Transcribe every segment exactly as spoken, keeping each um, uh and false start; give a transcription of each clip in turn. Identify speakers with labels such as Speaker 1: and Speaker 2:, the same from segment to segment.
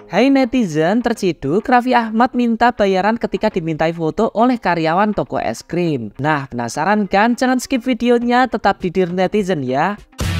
Speaker 1: Hai netizen, terciduk Raffi Ahmad minta bayaran ketika dimintai foto oleh karyawan toko es krim. Nah, penasaran kan? Jangan skip videonya, tetap di Dear Netizen ya.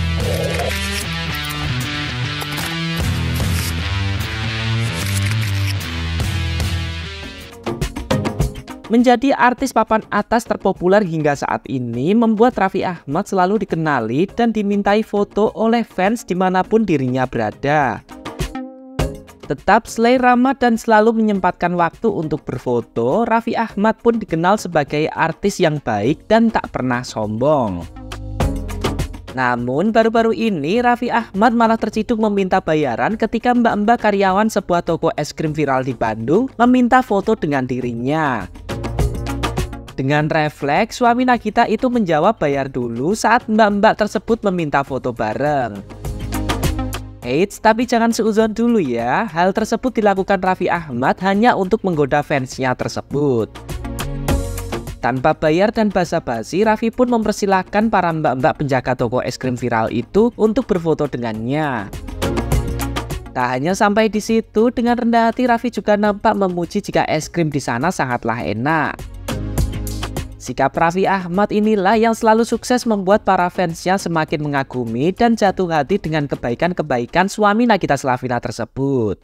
Speaker 1: Menjadi artis papan atas terpopuler hingga saat ini membuat Raffi Ahmad selalu dikenali dan dimintai foto oleh fans dimanapun dirinya berada. Tetap slay ramah dan selalu menyempatkan waktu untuk berfoto, Raffi Ahmad pun dikenal sebagai artis yang baik dan tak pernah sombong. Namun baru-baru ini Raffi Ahmad malah terciduk meminta bayaran ketika mbak-mbak karyawan sebuah toko es krim viral di Bandung meminta foto dengan dirinya. Dengan refleks, suami Nagita itu menjawab bayar dulu saat mbak-mbak tersebut meminta foto bareng. Eits, tapi jangan seuzon dulu ya. Hal tersebut dilakukan Raffi Ahmad hanya untuk menggoda fansnya tersebut. Tanpa bayar dan basa-basi, Raffi pun mempersilahkan para mbak-mbak penjaga toko es krim viral itu untuk berfoto dengannya. Tak hanya sampai di situ, dengan rendah hati Raffi juga nampak memuji jika es krim di sana sangatlah enak. Sikap Raffi Ahmad inilah yang selalu sukses membuat para fansnya semakin mengagumi dan jatuh hati dengan kebaikan-kebaikan suami Nagita Slavina tersebut.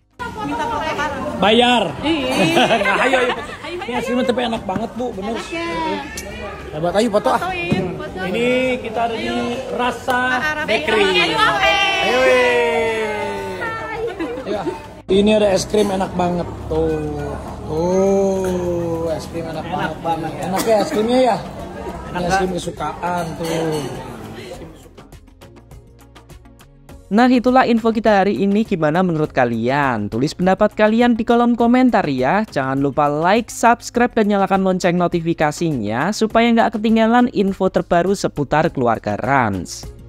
Speaker 2: Bayar. Nah, ayo, ayo. Ini es krimnya tapi enak banget bu, bener. Hebat, ayo foto ah. Ini kita ada di Rasa Bakery. Ayo. Ini ada es krim enak banget tuh. Tuh, es krim enak, enak banget. banget. Enak ya es krimnya ya? Enak es krim kesukaan tuh.
Speaker 1: Nah, itulah info kita hari ini. Gimana menurut kalian? Tulis pendapat kalian di kolom komentar ya. Jangan lupa like, subscribe, dan nyalakan lonceng notifikasinya supaya nggak ketinggalan info terbaru seputar keluarga Rans.